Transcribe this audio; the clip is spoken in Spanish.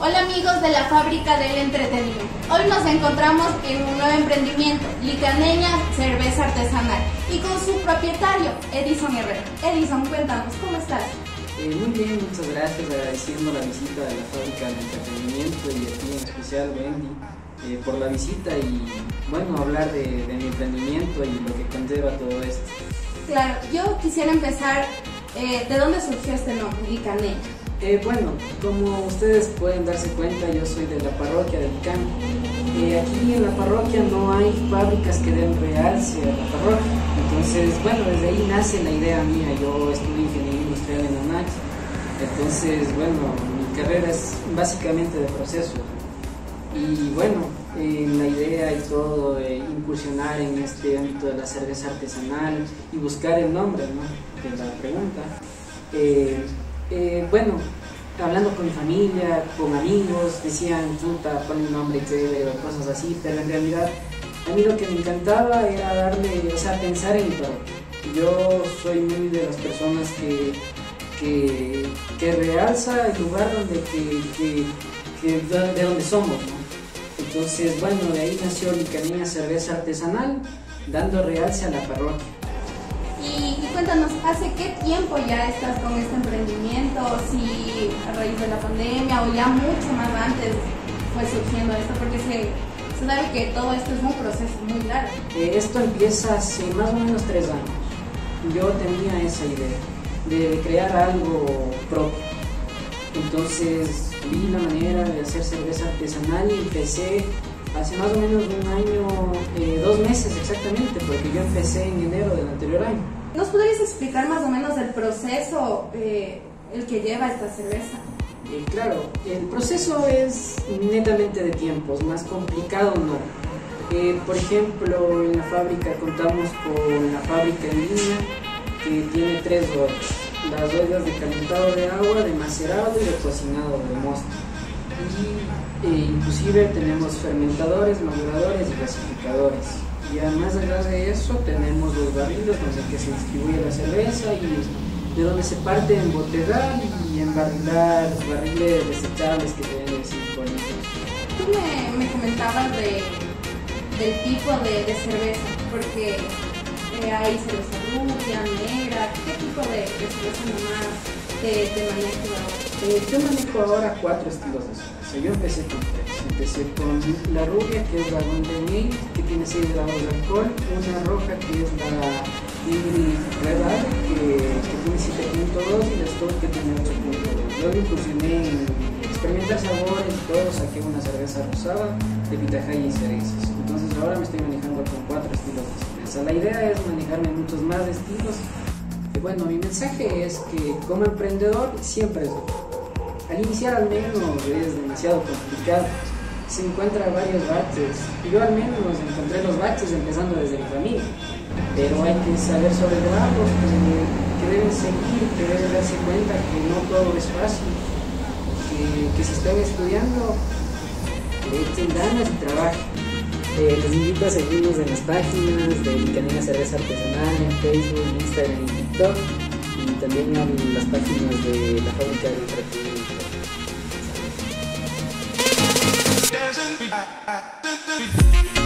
Hola amigos de la Fábrica del Entretenimiento. Hoy nos encontramos en un nuevo emprendimiento, Licaneña Cerveza Artesanal, y con su propietario, Edison Herrera. Edison, cuéntanos, ¿cómo estás? Muy bien, muchas gracias, agradeciendo la visita de la Fábrica del Entretenimiento y a ti en especial, Wendy, por la visita y bueno, hablar de mi emprendimiento y lo que conlleva todo esto. Claro, yo quisiera empezar, ¿de dónde surgió este nombre, Licaneña? Bueno, como ustedes pueden darse cuenta, yo soy de la parroquia de Licán. Aquí en la parroquia no hay fábricas que den realce a la parroquia. Entonces, bueno, desde ahí nace la idea mía. Yo estudié ingeniería industrial en la UNAC. Entonces, bueno, mi carrera es básicamente de procesos. Y bueno, la idea y todo, incursionar en este ámbito de la cerveza artesanal y buscar el nombre, ¿no?, de la pregunta. Bueno, hablando con mi familia, con amigos, decían, puta, pon un nombre chévere o cosas así, pero en realidad a mí lo que me encantaba era darle, o sea, pensar en mi parroquia. Yo soy muy de las personas que realza el lugar de donde somos, ¿no? Entonces, bueno, de ahí nació Licaneña Cerveza Artesanal, dando realce a la parroquia. Y cuéntanos, ¿hace qué tiempo ya estás con este emprendimiento? Si a raíz de la pandemia o ya mucho más antes fue surgiendo esto, porque se sabe que todo esto es un proceso muy largo. Esto empieza hace más o menos 3 años. Yo tenía esa idea de crear algo propio. Entonces vi la manera de hacer cerveza artesanal y empecé hace más o menos un año, 2 meses exactamente, porque yo empecé en enero del anterior año. ¿Nos podrías explicar más o menos el proceso el que lleva esta cerveza? Claro, el proceso es netamente de tiempos, más complicado no. Por ejemplo, en la fábrica contamos con la fábrica en línea, que tiene 3 ollas. Las ollas de calentado de agua, de macerado y de cocinado de mosto. Inclusive tenemos fermentadores, maduradores y gasificadores. Y además de eso tenemos los barriles donde que se distribuye la cerveza y de donde se parte en embotellar y embarrilar los barriles desechables que tienen silicónicos. Tú me comentabas del tipo de cerveza, porque hay cerveza rubia, negra. ¿Qué tipo de cerveza nomás te manejas ahora? Yo manejo ahora 4 estilos de cerveza. Yo empecé con 3. Empecé con la rubia, que es la Golden Ale, que tiene 6 grados de alcohol, una roja, que es la English Red Ale, que tiene 7.2, y la Stout, que tiene 8.2. Luego incursioné en experimentar sabores y todo, saqué una cerveza rosada de pitahaya y cerezas. Entonces ahora me estoy manejando con 4 estilos de cerveza. La idea es manejarme muchos más estilos. Bueno, mi mensaje es que como emprendedor siempre es duro. Al iniciar al menos es demasiado complicado. Se encuentran varios baches. Yo al menos encontré los baches empezando desde mi familia. Pero hay que saber sobrellevarlos, que deben seguir, que deben darse cuenta que no todo es fácil. Que si están estudiando, echen ganas y trabajen. Les invito a seguirnos en las páginas de Licaneña Cerveza Artesanal en Facebook, Instagram y TikTok, y también en las páginas de la Fábrica del Entretenimiento.